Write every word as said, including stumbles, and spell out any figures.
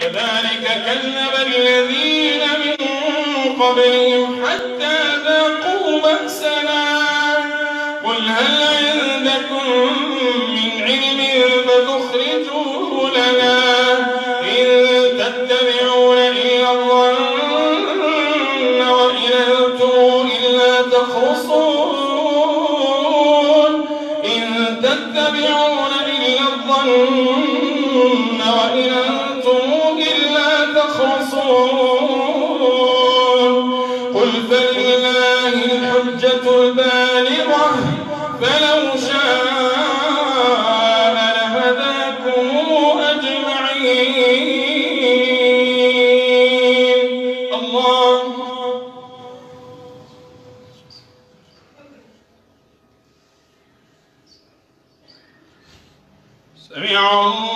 كذلك كذب الذين من قبلهم حتى ذاقوا بأسنا قل هل عندكم من علم فتخرجوه لنا إن تتبعون إلا الظن وإن أنتم إلا تخرصون إن تتبعون إلا الظن وإن أنتم إلا تخرصون قل فلله الحجة البالغة فلو شاء لهداكم أجمعين. الله سمع الله